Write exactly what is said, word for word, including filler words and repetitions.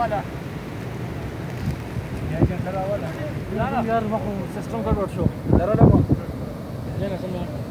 वाला यार यार सिस्टम का डॉट शो जरा लगा लेना समझ